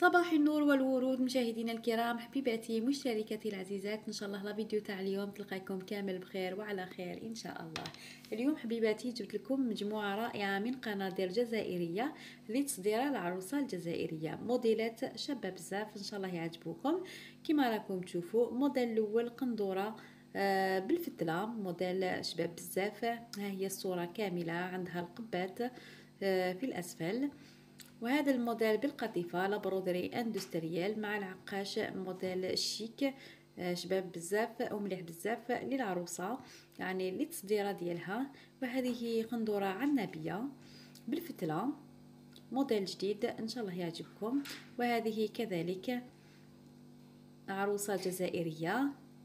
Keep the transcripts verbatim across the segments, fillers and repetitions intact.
صباح النور والورود مشاهدينا الكرام، حبيباتي مشتركاتي العزيزات، ان شاء الله لا فيديو تاع اليوم تلقاكم كامل بخير وعلى خير ان شاء الله. اليوم حبيباتي جبت لكم مجموعه رائعه من قناديل جزائريه لتصدير العروسه الجزائريه، موديلات شابه بزاف ان شاء الله يعجبوكم. كما راكم تشوفوا موديل الاول قندوره آه بالفتله، موديل شباب بزاف. ها هي الصوره كامله، عندها القبات آه في الاسفل. وهذا الموديل بالقطيفة لابرودري اندستريال مع العقاش، موديل شيك آه، شباب بزاف ومليح بزاف للعروسة، يعني للتصديرة ديالها. وهذه قندورة عنابية بالفتلة، موديل جديد ان شاء الله يعجبكم. وهذه كذلك عروسة جزائرية،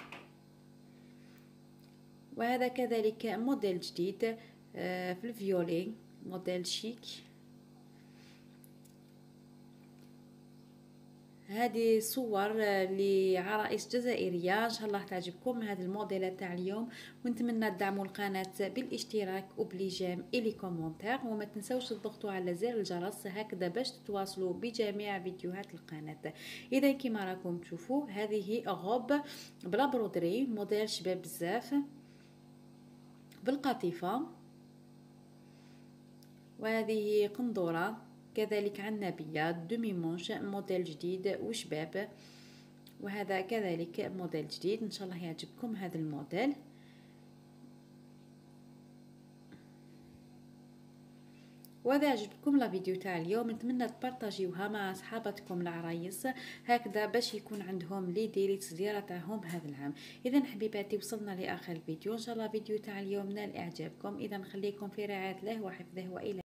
وهذا كذلك موديل جديد آه، في الفيولي، موديل شيك. هذه صور لعرائس جزائريه، ان شاء الله تعجبكم هذه الموديلات تاع اليوم. ونتمنى تدعموا القناه بالاشتراك وبليجيم الي كومونتير، وما تنسوش تضغطوا على زر الجرس هكذا باش تتواصلوا بجميع فيديوهات القناه. اذا كما راكم تشوفوا هذه غوب بلا برودري، موديل شباب بزاف بالقطيفه. وهذه قندوره كذلك عنابية دومي مونش، موديل جديد وشباب. وهذا كذلك موديل جديد ان شاء الله يعجبكم هذا الموديل. واذا عجبكم لا فيديو تاع اليوم نتمنى تبارطاجيوها مع صحاباتكم العرايس هكذا باش يكون عندهم ليدي لتصديره تاعهم هذا العام. اذا حبيباتي وصلنا لاخر الفيديو، ان شاء الله فيديو تاع اليوم نال اعجابكم. اذا نخليكم في رعايه الله وحفظه والى